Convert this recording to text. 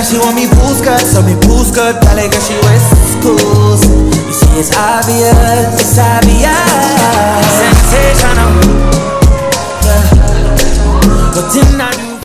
She want me pool skirt, so me pool skirt. Cali girl, she wears schools. You see it's obvious, it's obvious.